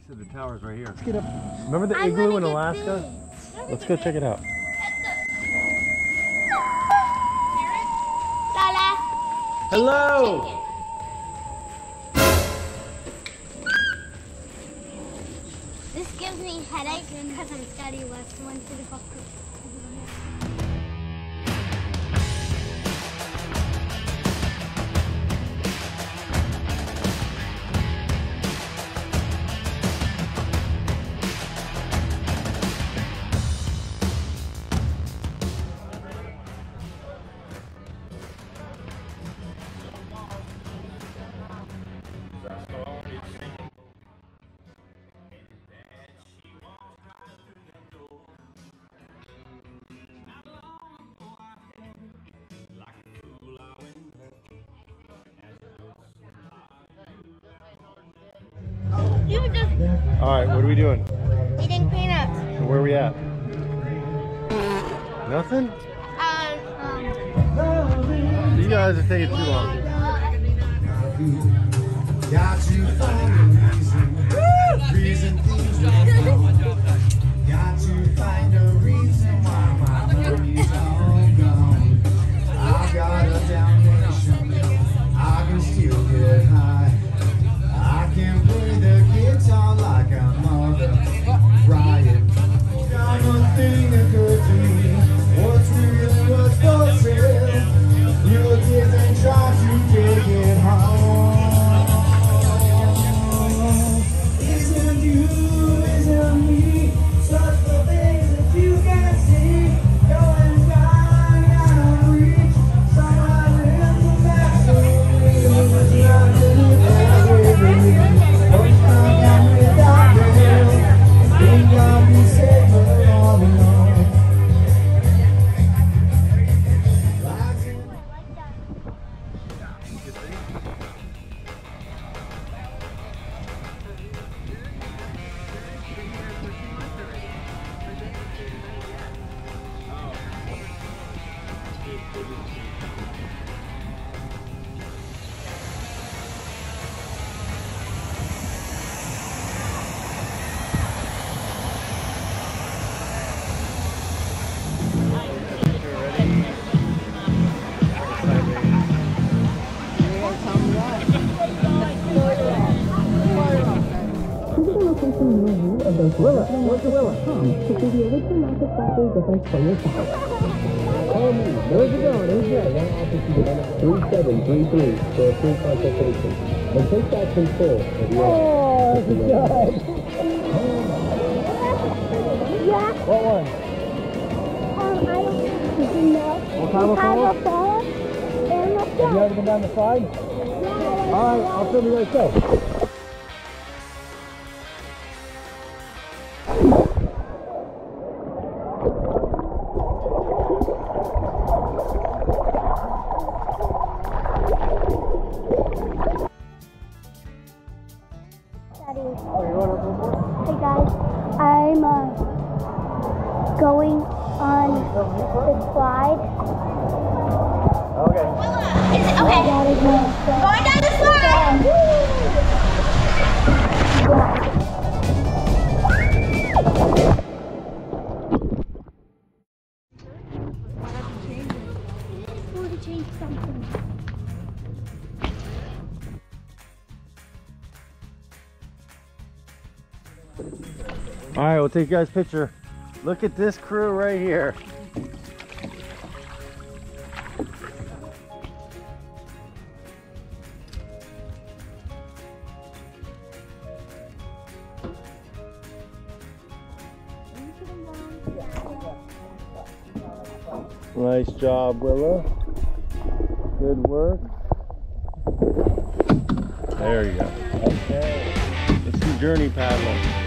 said the tower's right here. Let's get up. Remember the igloo in Alaska? Let's go check it out. Hello! This gives me headaches because I'm studying less one to the golf course. Alright, what are we doing? Eating peanuts. Where are we at? Nothing? You guys are taking too long. Got to find a reason things went wrong. Got to find a reason why my money's all gone. I got a damnation, I can still get high. I can play the guitar like I'm on the riot. Not one thing occurred to me. What's real, what's for sale? Your kids and try to take it home. Isn't you, isn't me? Such the things that you can't see. Going down, gotta reach. Somewhere in the factory. Willa, where's the Willa? To see the original market factory difference for yourself. Call me. Where's it going? Who's there? One office unit 3733 for a free consultation. And take that control of your... Oh, good. Yeah. What one? I don't know. What kind of fall? And let's go. Have you ever been down the slide? Yeah. Alright, I'll show you where to go. Hey guys, I'm going on the slide. Okay. Is it okay? Going down the slide! I want to change something. Alright, we'll take you guys a picture. Look at this crew right here. Nice job, Willa. Good work. There you go. Okay. Let's do Journee paddling.